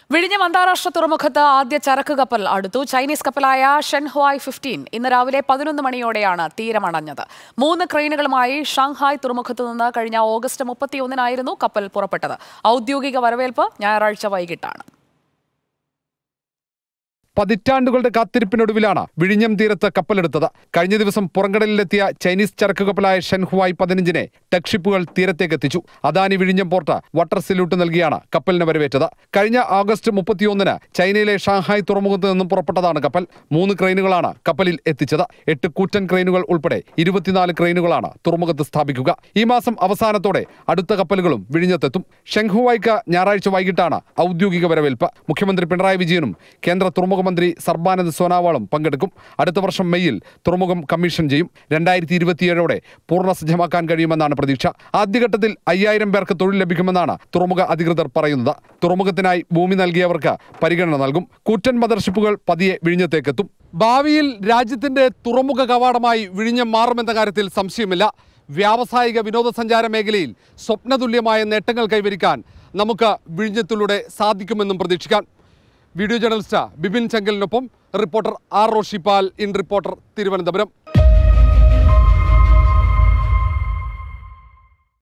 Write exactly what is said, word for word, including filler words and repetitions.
വിഴിഞ്ഞം അന്താരാഷ്ട്ര തുറമുഖത്ത് ആദ്യ ചരക്ക് കപ്പൽ അടുത്തു. ചൈനീസ് കപ്പലായ ഷെൻഹുവായ് ഫിഫ്റ്റീൻ ഇന്ന് രാവിലെ പതിനൊന്ന് മണിയോടെയാണ് തീരമണഞ്ഞത്. മൂന്ന് ക്രെയിനുകളുമായി ഷാങ്ഹായ് തുറമുഖത്തു നിന്ന് കഴിഞ്ഞ ഓഗസ്റ്റ് മുപ്പത്തിയൊന്നിനായിരുന്നു കപ്പൽ പുറപ്പെട്ടത്. ഔദ്യോഗിക വരവേൽപ്പ് ഞായറാഴ്ച വൈകിട്ടാണ്. പതിറ്റാണ്ടുകളുടെ കാത്തിരിപ്പിനൊടുവിലാണ് വിഴിഞ്ഞം തീരത്ത് കപ്പലെടുത്തത്. കഴിഞ്ഞ ദിവസം പുറംകടലിലെത്തിയ ചൈനീസ് ചരക്ക് കപ്പലായ ഷെൻഹുവായ് പതിനഞ്ചിനെ ടെക് ഷിപ്പുകൾ തീരത്തേക്ക് എത്തിച്ചു. അദാനി വിഴിഞ്ഞം പോർട്ട് വാട്ടർ സല്യൂട്ട് നൽകിയാണ് കപ്പലിനെ വരവേറ്റത്. കഴിഞ്ഞ ആഗസ്റ്റ് മുപ്പത്തിയൊന്നിന് ചൈനയിലെ ഷാങ്ഹായ് തുറമുഖത്ത് നിന്നും പുറപ്പെട്ടതാണ് കപ്പൽ. മൂന്ന് ക്രെയിനുകളാണ് കപ്പലിൽ എത്തിച്ചത്. എട്ട് കൂറ്റൻ ക്രെയിനുകൾ ഉൾപ്പെടെ ഇരുപത്തിനാല് ക്രെയിനുകളാണ് തുറമുഖത്ത് സ്ഥാപിക്കുക. ഈ മാസം അവസാനത്തോടെ അടുത്ത കപ്പലുകളും വിഴിഞ്ഞത്തെത്തും. ഷെൻഹുവായ്ക്ക് ഞായറാഴ്ച വൈകിട്ടാണ് ഔദ്യോഗിക വരവേൽപ്പ്. മുഖ്യമന്ത്രി പിണറായി വിജയനും കേന്ദ്ര തുറമുഖ മന്ത്രി സർബാനന്ദ് സോനോവാളും പങ്കെടുക്കും. അടുത്ത വർഷം മെയ്യിൽ തുറമുഖം കമ്മീഷൻ ചെയ്യും. രണ്ടായിരത്തി ഇരുപത്തിയേഴോടെ പൂർണ്ണ സജ്ജമാക്കാൻ കഴിയുമെന്നാണ് പ്രതീക്ഷ. ആദ്യഘട്ടത്തിൽ അയ്യായിരം പേർക്ക് തൊഴിൽ ലഭിക്കുമെന്നാണ് തുറമുഖ അധികൃതർ പറയുന്നത്. തുറമുഖത്തിനായി ഭൂമി നൽകിയവർക്ക് പരിഗണന നൽകും. കൂറ്റൻ മദർഷിപ്പുകൾ പതിയെ വിഴിഞ്ഞത്തേക്കെത്തും. ഭാവിയിൽ രാജ്യത്തിന്റെ തുറമുഖ കവാടമായി വിഴിഞ്ഞം മാറുമെന്ന കാര്യത്തിൽ സംശയമില്ല. വ്യാവസായിക വിനോദസഞ്ചാര മേഖലയിൽ സ്വപ്നതുല്യമായ നേട്ടങ്ങൾ കൈവരിക്കാൻ നമുക്ക് വിഴിഞ്ഞത്തിലൂടെ സാധിക്കുമെന്നും പ്രതീക്ഷിക്കാം. വീഡിയോ ജേർണലിസ്റ്റ് ബിപിൻ ചെങ്കലിനൊപ്പം reporter R Roshipal, in reporter, Thiruvananthapuram.